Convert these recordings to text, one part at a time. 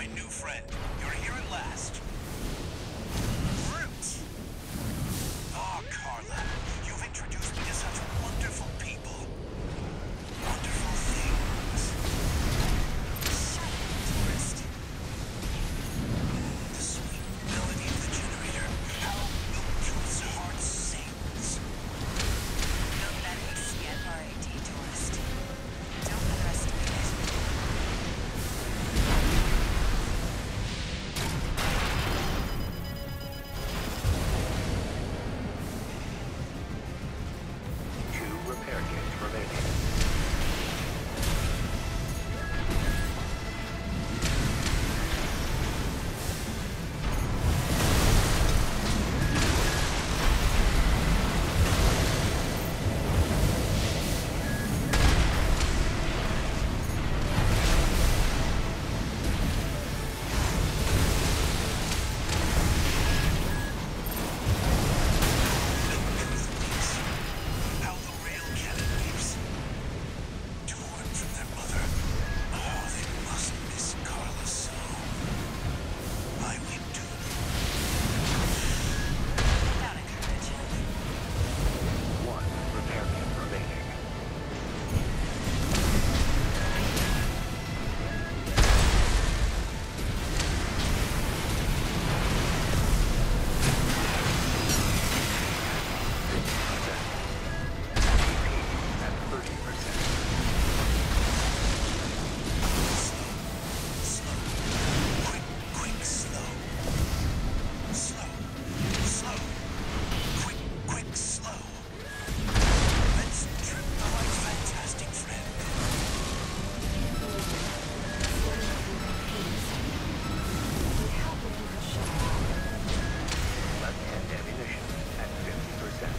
my new friend. You're here at last. Brute! Oh, Carla, you've introduced me to such wonderful people. Wonderful things. Shut up, tourist. The sweet melody of the generator. How Wilkins' heart sings. Know that ACFRAD, tourist. Don't underestimate it. Two repair kits remaining. How the rail cannon leaps. Torn from their mother. Oh, they must miss Carla so. I weep too. Without encouragement. One repair kit remaining. At 30%. Slow. Quick, slow. Slow. Slow. Quick, slow. Let's trip the light, fantastic friend. Left-hand ammunition at 50%.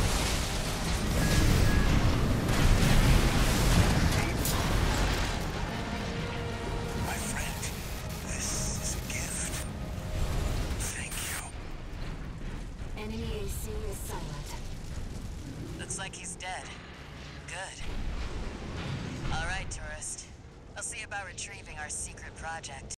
My friend, this is a gift. Thank you. Enemy AC is silent. Looks like he's dead. Good. All right, tourist. I'll see about retrieving our secret project.